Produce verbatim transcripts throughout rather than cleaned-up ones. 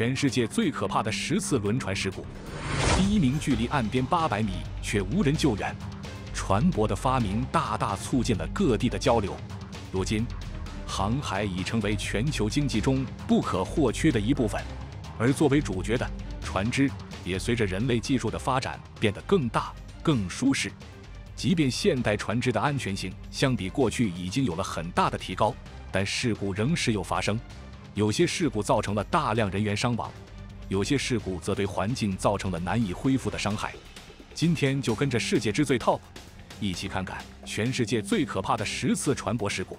全世界最可怕的十次轮船事故。第一名，距离岸边八百米却无人救援。船舶的发明大大促进了各地的交流。如今，航海已成为全球经济中不可或缺的一部分，而作为主角的船只也随着人类技术的发展变得更大、更舒适。即便现代船只的安全性相比过去已经有了很大的提高，但事故仍时有发生。有些事故造成了大量人员伤亡，有些事故则对环境造成了难以恢复的伤害。今天就跟着世界之最 Top 一起看看全世界最可怕的十次船舶事故。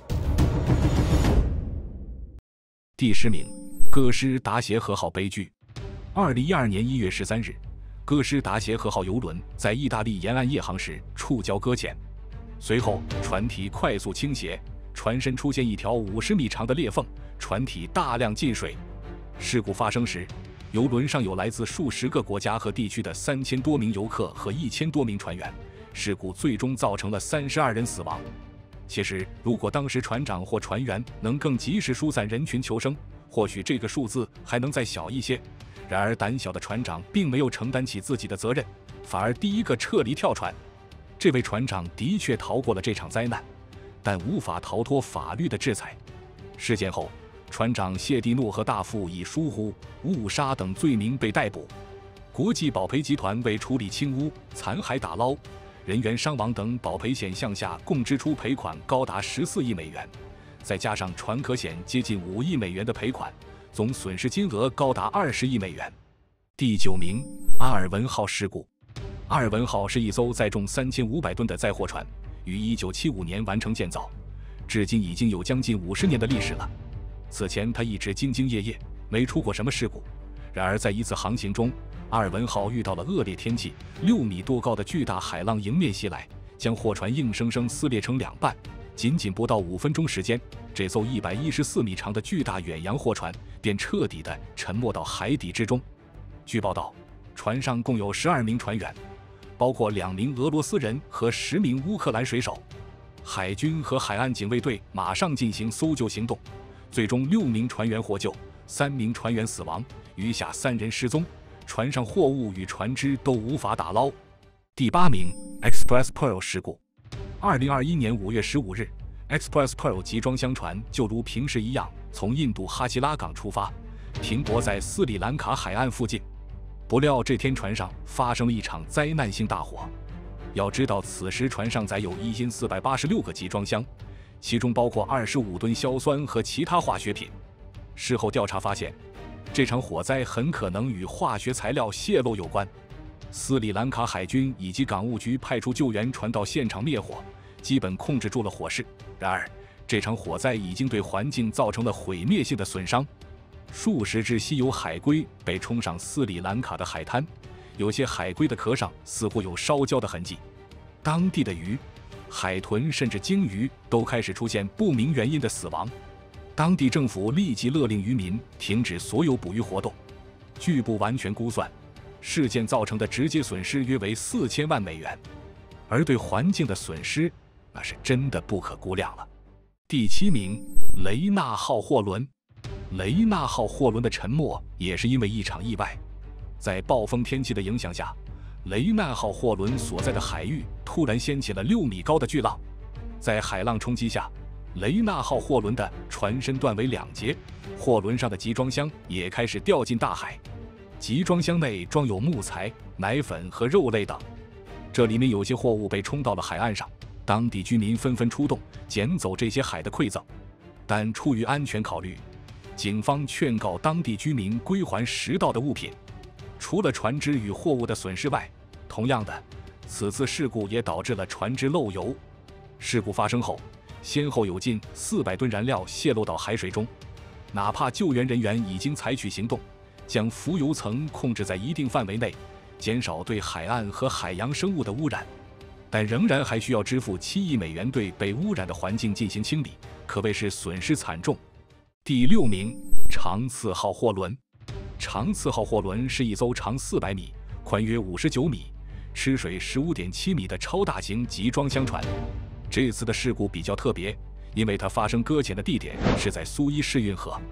第十名，哥斯达协和号悲剧。二零一二年一月十三日，哥斯达协和号邮轮在意大利沿岸夜航时触礁搁浅，随后船体快速倾斜，船身出现一条五十米长的裂缝，船体大量进水。事故发生时，邮轮上有来自数十个国家和地区的三千多名游客和一千多名船员。事故最终造成了三十二人死亡。其实，如果当时船长或船员能更及时疏散人群求生，或许这个数字还能再小一些。然而，胆小的船长并没有承担起自己的责任，反而第一个撤离跳船。这位船长的确逃过了这场灾难，但无法逃脱法律的制裁。事件后，船长谢蒂诺和大副以疏忽、误杀等罪名被逮捕。国际保赔集团为处理轻污、残骸打捞、人员伤亡等保赔险项下共支出赔款高达十四亿美元，再加上船壳险接近五亿美元的赔款，总损失金额高达二十亿美元。第九名，阿尔文号事故。阿尔文号是一艘载重三千五百吨的载货船，于一九七五年完成建造，至今已经有将近五十年的历史了。此前它一直兢兢业业，没出过什么事故。然而在一次航行中，阿尔文号遇到了恶劣天气，六米多高的巨大海浪迎面袭来，将货船硬生生撕裂成两半。仅仅不到五分钟时间，这艘一百一十四米长的巨大远洋货船便彻底地沉没到海底之中。据报道，船上共有十二名船员，包括两名俄罗斯人和十名乌克兰水手。海军和海岸警卫队马上进行搜救行动，最终六名船员获救，三名船员死亡，余下三人失踪。船上货物与船只都无法打捞。第八名 ，Express Pearl 事故。二零二一年五月十五日 ，Express Pearl 集装箱船就如平时一样从印度哈希拉港出发，停泊在斯里兰卡海岸附近。不料这天船上发生了一场灾难性大火。要知道，此时船上载有一千四百八十六个集装箱，其中包括二十五吨硝酸和其他化学品。事后调查发现，这场火灾很可能与化学材料泄漏有关。斯里兰卡海军以及港务局派出救援船到现场灭火，基本控制住了火势。然而，这场火灾已经对环境造成了毁灭性的损伤。数十只稀有海龟被冲上斯里兰卡的海滩，有些海龟的壳上似乎有烧焦的痕迹。当地的鱼、海豚甚至鲸鱼都开始出现不明原因的死亡。当地政府立即勒令渔民停止所有捕鱼活动。据不完全估算，事件造成的直接损失约为四千万美元，而对环境的损失，那是真的不可估量了。第七名，雷纳号货轮。雷纳号货轮的沉没也是因为一场意外。在暴风天气的影响下，雷纳号货轮所在的海域突然掀起了六米高的巨浪，在海浪冲击下，雷纳号货轮的船身断为两截，货轮上的集装箱也开始掉进大海。集装箱内装有木材、奶粉和肉类等，这里面有些货物被冲到了海岸上。当地居民纷纷出动捡走这些海的馈赠，但出于安全考虑，警方劝告当地居民归还拾到的物品。除了船只与货物的损失外，同样的，此次事故也导致了船只漏油。事故发生后，先后有近四百吨燃料泄漏到海水中。哪怕救援人员已经采取行动，将浮油层控制在一定范围内，减少对海岸和海洋生物的污染，但仍然还需要支付七亿美元对被污染的环境进行清理，可谓是损失惨重。第六名，长次号货轮。长次号货轮是一艘长四百米、宽约五十九米、吃水十五点七米的超大型集装箱船。这次的事故比较特别，因为它发生搁浅的地点是在苏伊士运河。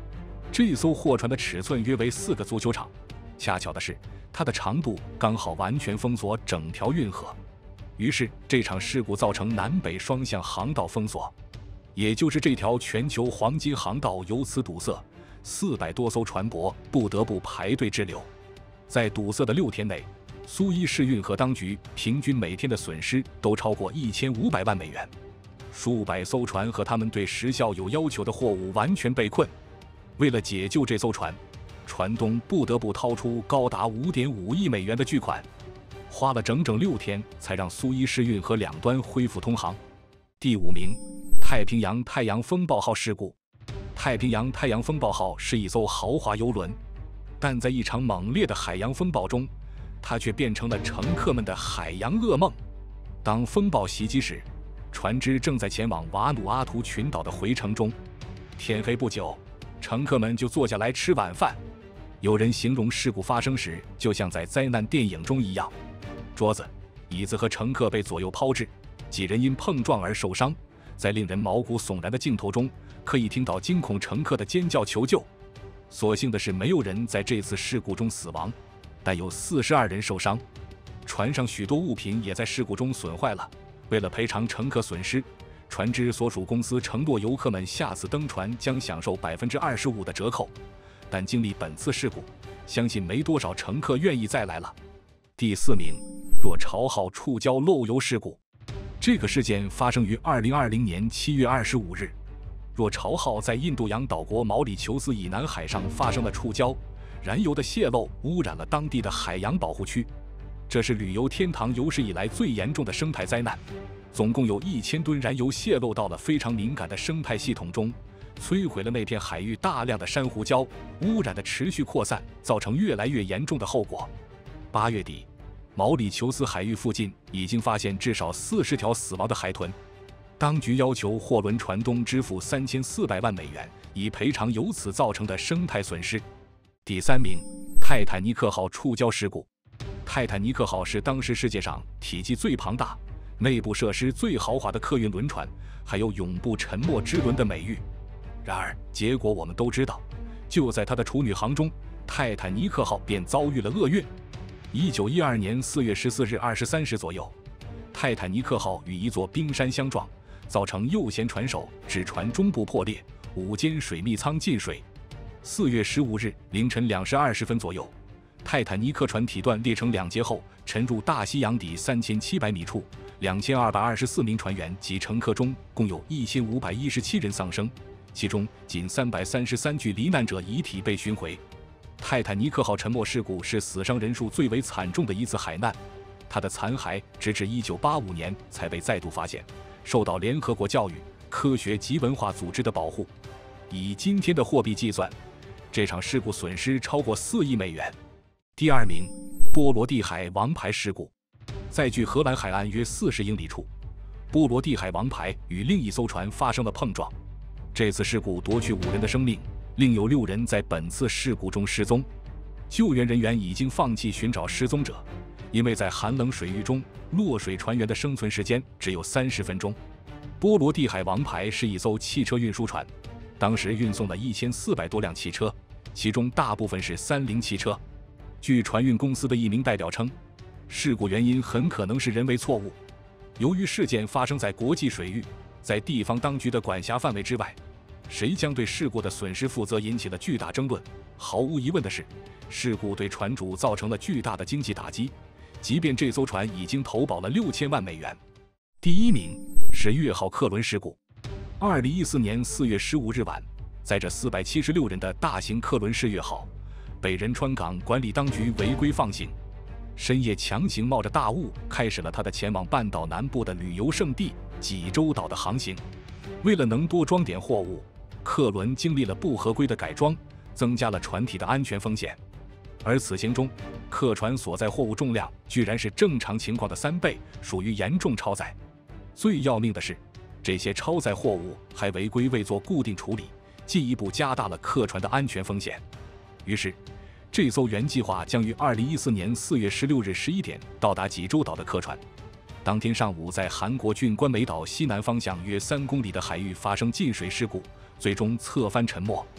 这艘货船的尺寸约为四个足球场，恰巧的是，它的长度刚好完全封锁整条运河。于是，这场事故造成南北双向航道封锁，也就是这条全球黄金航道由此堵塞，四百多艘船舶不得不排队滞留。在堵塞的六天内，苏伊士运河当局平均每天的损失都超过一千五百万美元，数百艘船和他们对时效有要求的货物完全被困。为了解救这艘船，船东不得不掏出高达 五点五亿美元的巨款，花了整整六天才让苏伊士运河两端恢复通航。第五名，太平洋太阳风暴号事故。太平洋太阳风暴号是一艘豪华游轮，但在一场猛烈的海洋风暴中，它却变成了乘客们的海洋噩梦。当风暴袭击时，船只正在前往瓦努阿图群岛的回程中。天黑不久，乘客们就坐下来吃晚饭。有人形容事故发生时就像在灾难电影中一样，桌子、椅子和乘客被左右抛掷，几人因碰撞而受伤。在令人毛骨悚然的镜头中，可以听到惊恐乘客的尖叫求救。所幸的是，没有人在这次事故中死亡，但有四十二人受伤。船上许多物品也在事故中损坏了。为了赔偿乘客损失，船只所属公司承诺游客们下次登船将享受 百分之二十五 的折扣。但经历本次事故，相信没多少乘客愿意再来了。第四名，若潮号触礁漏油事故。这个事件发生于二零二零年七月二十五日。若潮号在印度洋岛国毛里求斯以南海上发生了触礁，燃油的泄漏污染了当地的海洋保护区。这是旅游天堂有史以来最严重的生态灾难。总共有一千吨燃油泄漏到了非常敏感的生态系统中，摧毁了那片海域大量的珊瑚礁，污染的持续扩散，造成越来越严重的后果。八月底，毛里求斯海域附近已经发现至少四十条死亡的海豚。当局要求货轮船东支付三千四百万美元，以赔偿由此造成的生态损失。第三名，泰坦尼克号触礁事故。泰坦尼克号是当时世界上体积最庞大、内部设施最豪华的客运轮船，还有永不沉没之轮的美誉。然而，结果我们都知道，就在它的处女航中，泰坦尼克号便遭遇了厄运。一九一二年四月十四日二十三时左右，泰坦尼克号与一座冰山相撞，造成右舷船首指船中部破裂，五间水密舱进水。四月十五日凌晨两时二十分左右，泰坦尼克船体段裂成两截后沉入大西洋底三千七百米处，两千二百二十四名船员及乘客中共有一千五百一十七人丧生，其中仅三百三十三具罹难者遗体被寻回。泰坦尼克号沉没事故是死伤人数最为惨重的一次海难，它的残骸直至一九八五年才被再度发现，受到联合国教育、科学及文化组织的保护。以今天的货币计算，这场事故损失超过四亿美元。第二名，波罗的海王牌事故。在距荷兰海岸约四十英里处，波罗的海王牌与另一艘船发生了碰撞。这次事故夺去五人的生命，另有六人在本次事故中失踪。救援人员已经放弃寻找失踪者，因为在寒冷水域中，落水船员的生存时间只有三十分钟。波罗的海王牌是一艘汽车运输船，当时运送了一千四百多辆汽车，其中大部分是三菱汽车。据船运公司的一名代表称，事故原因很可能是人为错误。由于事件发生在国际水域，在地方当局的管辖范围之外，谁将对事故的损失负责引起了巨大争论。毫无疑问的是，事故对船主造成了巨大的经济打击，即便这艘船已经投保了六千万美元。第一名是粤号客轮事故。二零一四年四月十五日晚，载着四百七十六人的大型客轮是粤号，被仁川港管理当局违规放行，深夜强行冒着大雾开始了它的前往半岛南部的旅游胜地济州岛的航行。为了能多装点货物，客轮经历了不合规的改装，增加了船体的安全风险。而此行中，客船所载货物重量居然是正常情况的三倍，属于严重超载。最要命的是，这些超载货物还违规未做固定处理，进一步加大了客船的安全风险。于是，这艘原计划将于二零一四年四月十六日十一点到达济州岛的客船，当天上午在韩国郡关美岛西南方向约三公里的海域发生进水事故，最终侧翻沉没。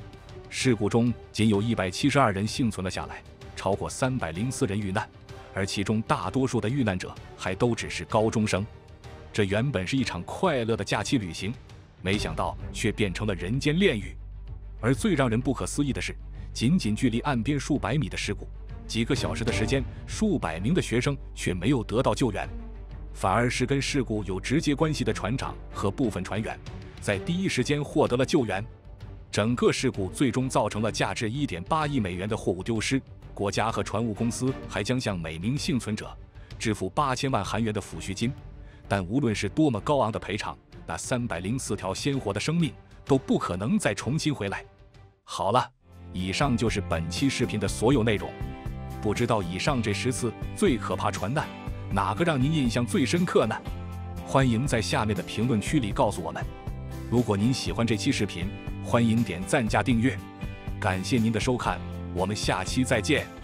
事故中仅有一百七十二人幸存了下来，超过三百零四人遇难，而其中大多数的遇难者还都只是高中生。这原本是一场快乐的假期旅行，没想到却变成了人间炼狱。而最让人不可思议的是，仅仅距离岸边数百米的事故，几个小时的时间，数百名的学生却没有得到救援，反而是跟事故有直接关系的船长和部分船员在第一时间获得了救援。整个事故最终造成了价值 一点八亿美元的货物丢失，国家和船务公司还将向每名幸存者支付八千万韩元的抚恤金。但无论是多么高昂的赔偿，那三百零四条鲜活的生命都不可能再重新回来。好了，以上就是本期视频的所有内容。不知道以上这十次最可怕船难，哪个让您印象最深刻呢？欢迎在下面的评论区里告诉我们。如果您喜欢这期视频，欢迎点赞加订阅。感谢您的收看，我们下期再见。